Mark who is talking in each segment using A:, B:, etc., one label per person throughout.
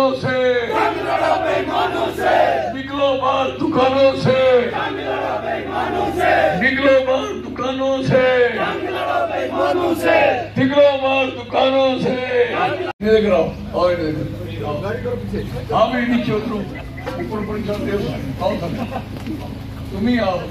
A: दुकानों से, निकलो बाहर दुकानों से, निकलो बाहर दुकानों से, निकलो बाहर दुकानों से। देख रहा हूँ और हाँ मैं नीचे उतरू, ऊपर ऊपर चलते हो तुम ही आओ।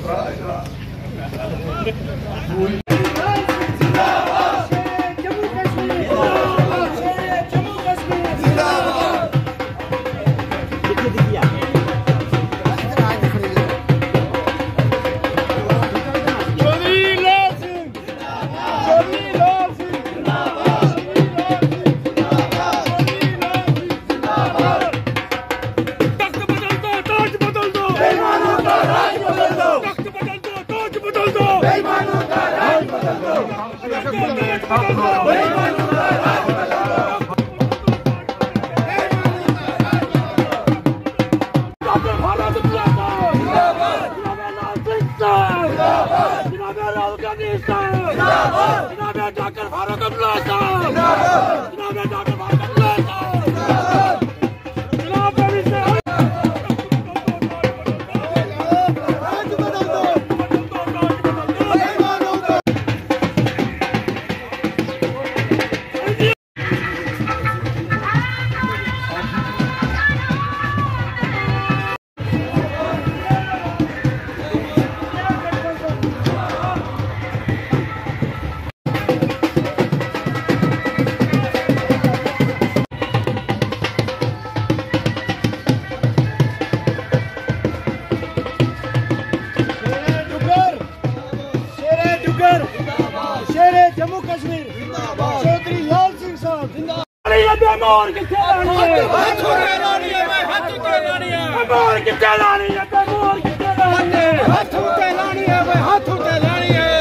B: जम्मू कश्मीर चौधरी लाल सिंह साहब जिंदाबाद। कितने लानी है हाथ उठे लानी है, मैं हाथ उठे लानी है, मोर कितने लानी है, मोर कितने लानी है, हाथ उठे लानी है, मैं हाथ उठे लानी है।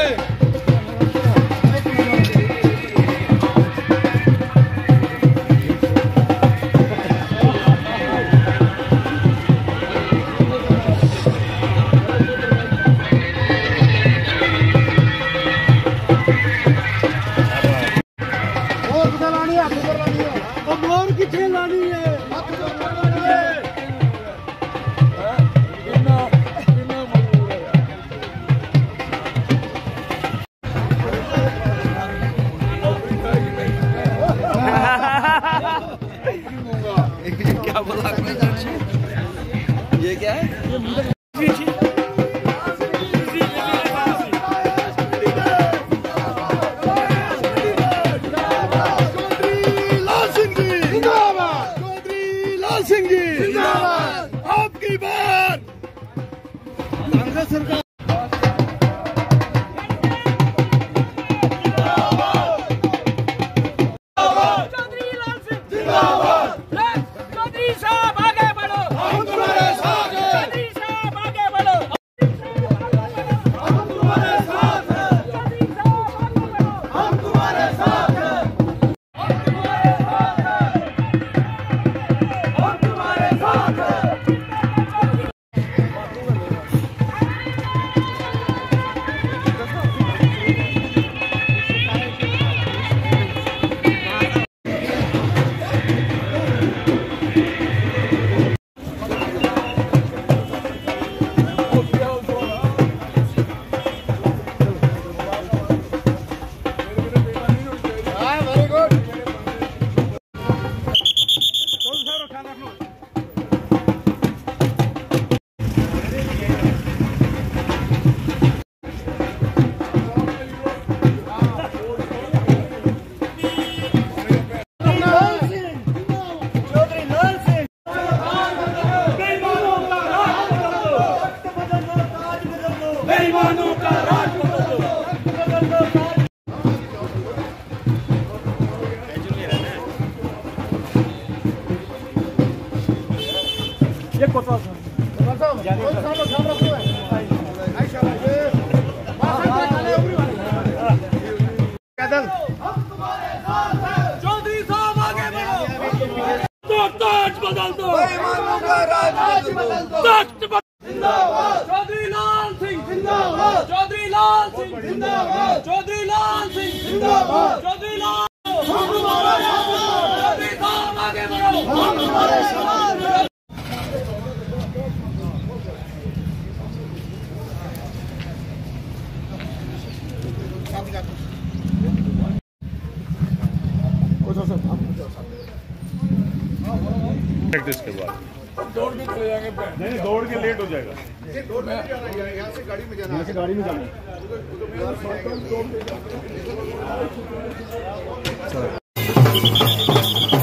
B: मोर कितने लानी है, क्या बोला ये क्या है? सिंह जी जिंदाबाद। आपकी बात कांग्रेस सरकार चौधरी लाल सिंह जिंदाबाद। चौधरी साहब आगे बढ़ो, हम तुम्हारे साथ हैं। चौधरी साहब आगे बढ़ो, हम तुम्हारे साथ हैं। चौधरी साहब आगे बढ़ो, हम तुम्हारे साथ हैं। चौधरी साहब आगे बढ़ो, तो ताज बदल दो, बेईमानों का राज बदल दो, तख्त जिंदाबाद। चौधरी लाल सिंह जिंदाबाद, चौधरी लाल सिंह जिंदाबाद, चौधरी लाल सिंह जिंदाबाद, चौधरी लाल, हम तुम्हारे साथ हैं। चौधरी साहब आगे बढ़ो, हम तुम्हारे साथ हैं।
C: प्रैक्टिस के बाद
A: दौड़ के चले जाएंगे।
C: नहीं दौड़ के लेट हो जाएगा।
D: यहाँ से गाड़ी में जाना है।